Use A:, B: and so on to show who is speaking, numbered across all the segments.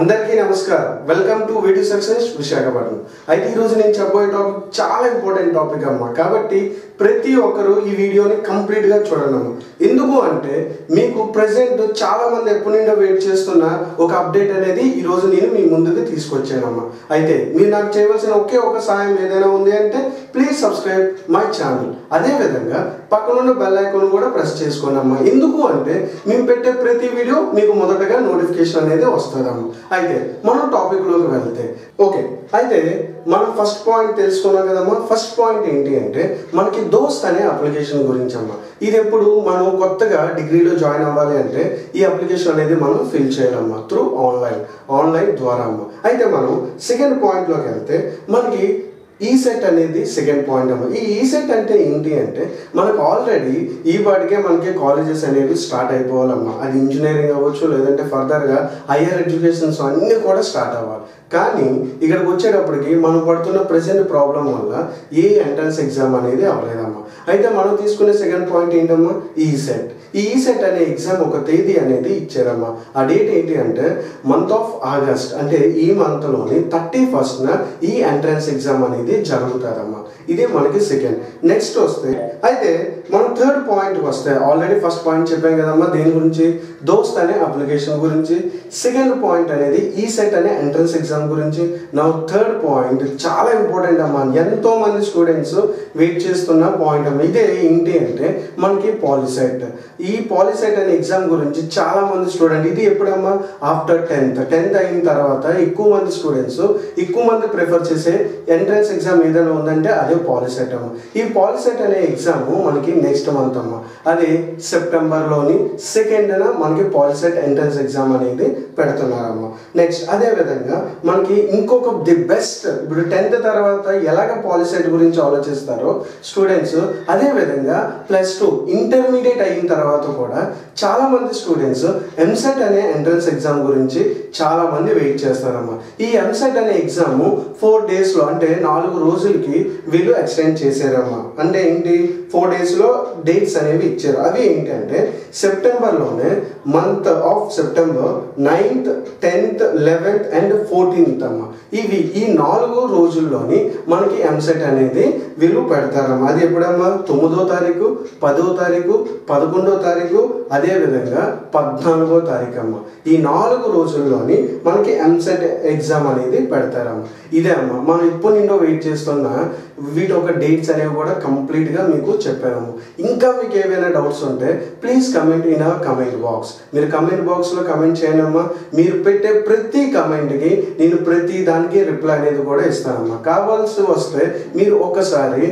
A: అందరికీ నమస్కారం. Welcome to video success Visakhapatnam. అయితే ఈ రోజు నేను చెప్పబోయే టాపిక్ చాలా ఇంపార్టెంట్ టాపిక్ అమ్మా. కాబట్టి ప్రతి ఒక్కరు ఈ వీడియోని కంప్లీట్ గా చూడండి. ఎందుకు అంటే మీకు ప్రెసెంట్ చాలా మంది ఎప్పటి నుండో వెయిట్ చేస్తున్న ఒక అప్డేట్ అనేది ఈ రోజు నేను మీ ముందుకు తీసుకొచ్చానమ్మా. అయితే మీరు నాకు చేయవలసిన ఒకే ఒక సహాయం ఏదైనా ఉంది అంటే ప్లీజ్ సబ్స్క్రైబ్ మై ఛానల్. అదే విధంగా పక్కనున్న బెల్ ఐకాన్ కూడా ప్రెస్ చేసుకోండి అమ్మా. ఎందుకు అంటే మేము పెట్టే ప్రతి వీడియో మీకు మొదటగా నోటిఫికేషన్ అనేది వస్తుందమ్మా. అయితే మనం టాపిక్ లోకి వెళ్తే ఓకే. అయితే మనం ఫస్ట్ పాయింట్ తెలుసుకున్నాం కదమ్మా. ఫస్ట్ పాయింట్ ఏంటి అంటే మనకి దోస్త్ అనే అప్లికేషన్ గురించి అమ్మా. ఇది ఎప్పుడు మనం కొత్తగా డిగ్రీలో జాయిన్ అవ్వాలి అంటే ఈ అప్లికేషన్ అనేది మనం ఫిల్ చేయాలమ్మా త్రూ ఆన్లైన్ ద్వారా అమ్మా. అయితే మనం సెకండ్ పాయింట్ లోకి వెళ్తే మనకి ఈసెట్ అనేది సెకండ్ పాయింట్ అమ్మా. ఈ ఈసెట్ అంటే ఏంటి అంటే మనకు ఆల్రెడీ ఈ పాటికే మనకి కాలేజెస్ అనేవి స్టార్ట్ అయిపోవాలమ్మా. అది ఇంజనీరింగ్ అవ్వచ్చు, లేదంటే ఫర్దర్గా హయ్యర్ ఎడ్యుకేషన్స్ అన్నీ కూడా స్టార్ట్ అవ్వాలి. కానీ ఇక్కడికి వచ్చేటప్పటికి మనం పడుతున్న ప్రెసెంట్ ప్రాబ్లం వల్ల ఏ ఎంట్రన్స్ ఎగ్జామ్ అనేది అవ్వలేదమ్మా. అయితే మనం తీసుకునే సెకండ్ పాయింట్ ఏంటమ్మా, ఈసెట్. ఈ ఈసెట్ అనే ఎగ్జామ్ ఒక తేదీ అనేది ఇచ్చారమ్మా. ఆ డేట్ ఏంటి అంటే మంత్ ఆఫ్ ఆగస్ట్, అంటే ఈ మంత్లోని 31st ఈ ఎంట్రన్స్ ఎగ్జామ్ అనేది జరుగుతుందమ్మా. ఇది మనకి సెకండ్. నెక్స్ట్ వస్తే అయితే మనం థర్డ్ పాయింట్కి వస్తే ఆల్రెడీ ఫస్ట్ పాయింట్ చెప్పాం కదమ్మా దేని గురించి, దోస్త్ అనే అప్లికేషన్ గురించి. సెకండ్ పాయింట్ అనేది ఈసెట్ అనే ఎంట్రన్స్ ఎగ్జామ్ గురించి. నా థర్డ్ పాయింట్ చాలా ఇంపార్టెంట్ అమ్మా. ఎంతో మంది స్టూడెంట్స్ వెయిట్ చేస్తున్న పాయింట్ అమ్మా. ఇదే ఏంటి అంటే మనకి పాలిసెట్. ఈ పాలిసెట్ అనే ఎగ్జామ్ గురించి చాలా మంది స్టూడెంట్, ఇది ఎప్పుడమ్మా ఆఫ్టర్ 10th అయిన తర్వాత ఎక్కువ మంది స్టూడెంట్స్ ఎక్కువ మంది ప్రిఫర్ చేసే ఎంట్రన్స్ ఎగ్జామ్ ఏదైనా ఉందంటే అదే పాలిసెట్ అమ్మ. ఈ పాలిసెట్ అనే ఎగ్జామ్ మనకి నెక్స్ట్ మంత్ అమ్మ. అది సెప్టెంబర్లోని 2nd మనకి పాలిసెట్ ఎంట్రన్స్ ఎగ్జామ్ అనేది పెడుతున్నారమ్మ. నెక్స్ట్ అదే విధంగా మనకి ఇంకొక ది బెస్ట్, ఇప్పుడు 10th తర్వాత ఎలాగ పాలిసెట్ గురించి ఆలోచిస్తారో స్టూడెంట్స్, అదే విధంగా +2 ఇంటర్మీడియట్ అయిన తర్వాత కూడా చాలా మంది స్టూడెంట్స్ ఎంసెట్ అనే ఎంట్రన్స్ ఎగ్జామ్ గురించి చాలా మంది వెయిట్ చేస్తారమ్మా. ఈ ఎంసెట్ అనే ఎగ్జామ్ 4 daysలో అంటే 4 రోజులకి వీళ్ళు ఎక్స్టెండ్ చేశారమ్మా. అంటే ఏంటి, 4 daysలో డేట్స్ అనేవి ఇచ్చారు. అవి ఏంటంటే సెప్టెంబర్లోనే month of September 9th, 10th, 11th and 14th అమ్మా. ఇవి ఈ 4 రోజుల్లోని మనకి ఎంసెట్ అనేది వీళ్ళు పెడతారమ్మా. అది ఎప్పుడమ్మా 9వ తారీఖు, 10వ తారీఖు, 11వ తారీఖు, అదేవిధంగా 14వ తారీఖు అమ్మ. ఈ 4 రోజుల్లోని మనకి ఎంసెట్ ఎగ్జామ్ అనేది పెడతారమ్మా. ఇదే అమ్మ మనం ఇప్పటి నుండో వెయిట్ చేస్తున్న వీటి ఒక డేట్స్ అనేవి కూడా కంప్లీట్గా మీకు చెప్పాము. ఇంకా మీకు ఏవైనా డౌట్స్ ఉంటే please comment in our comment box. మీరు కమెంట్ బాక్స్లో కమెంట్ చేయండి అమ్మా. మీరు పెట్టే ప్రతి కమెంట్కి నేను ప్రతి దానికి రిప్లై అనేది కూడా ఇస్తానమ్మా. కావాల్సి వస్తే మీరు ఒకసారి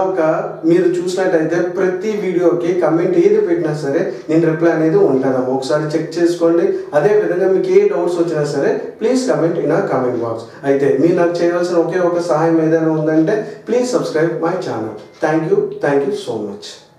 A: మీరు చూసినట్టయితే ప్రతి వీడియోకి కమెంట్ ఏది పెట్టినా సరే నేను రిప్లై అనేది ఉంటుందమ్మా. ఒకసారి చెక్ చేసుకోండి. అదే విధంగా మీకు ఏ డౌట్స్ వచ్చినా సరే please comment in our comment box. అయితే మీరు నాకు చేయవలసిన ఒకే ఒక సహాయం ఏదైనా ఉందంటే please subscribe my channel. Thank you so much.